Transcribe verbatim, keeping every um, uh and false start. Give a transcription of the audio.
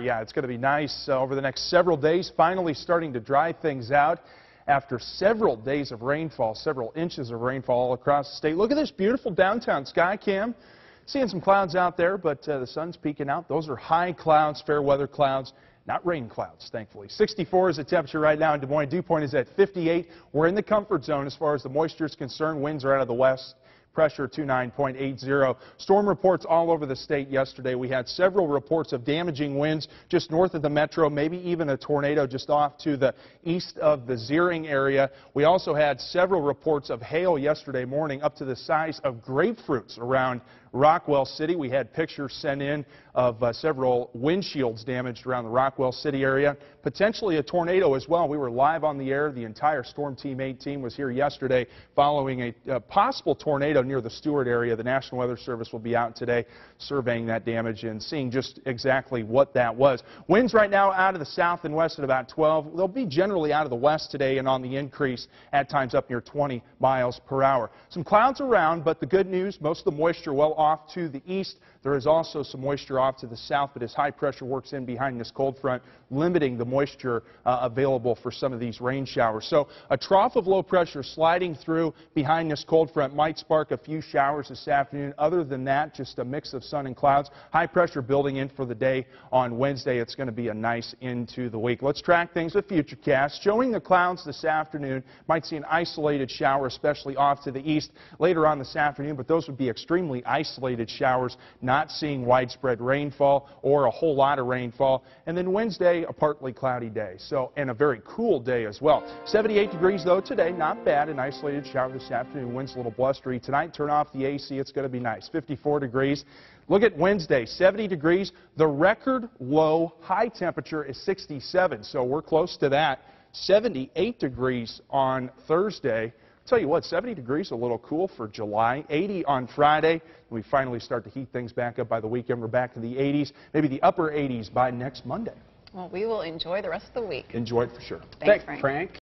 yeah, it's going to be nice uh, over the next several days, finally starting to dry things out after several days of rainfall, several inches of rainfall all across the state. Look at this beautiful downtown sky cam. Seeing some clouds out there, but uh, the sun's peeking out. Those are high clouds, fair weather clouds, not rain clouds, thankfully. sixty-four is the temperature right now in Des Moines. Dew point is at fifty-eight. We're in the comfort zone as far as the moisture is concerned. Winds are out of the west. Pressure two nine point eight zero. Storm reports all over the state yesterday. We had several reports of damaging winds just north of the metro, maybe even a tornado just off to the east of the Ziering area. We also had several reports of hail yesterday morning up to the size of grapefruits around Rockwell City. We had pictures sent in of uh, several windshields damaged around the Rockwell City area. Potentially a tornado as well. We were live on the air. The entire Storm Team eight team was here yesterday following a, a possible tornado near the Stewart area. The National Weather Service will be out today surveying that damage and seeing just exactly what that was. Winds right now out of the south and west at about twelve. They'll be generally out of the west today and on the increase, at times up near twenty miles per hour. Some clouds around, but the good news, most of the moisture well off to the east. There is also some moisture off to the south, but as high pressure works in behind this cold front, limiting the moisture uh, available for some of these rain showers. So a trough of low pressure sliding through behind this cold front might spark a few showers this afternoon. Other than that, just a mix of sun and clouds. High pressure building in for the day on Wednesday. It's going to be a nice into the week. Let's track things with Futurecast. Showing the clouds this afternoon. Might see an isolated shower, especially off to the east later on this afternoon, but those would be extremely isolated showers. Not seeing widespread rainfall or a whole lot of rainfall. And then Wednesday, a partly cloudy day. So, and a very cool day as well. seventy-eight degrees though today, not bad. An isolated shower this afternoon. Winds a little blustery. Tonight, turn off the A C. It's going to be nice. fifty-four degrees. Look at Wednesday, seventy degrees. The record low high temperature is sixty-seven. So we're close to that. seventy-eight degrees on Thursday. Tell you what, seventy degrees, a little cool for July. eighty on Friday. We finally start to heat things back up by the weekend. We're back to the eighties, maybe the upper eighties by next Monday. Well, we will enjoy the rest of the week. Enjoy it for sure. Thanks, Frank. Frank.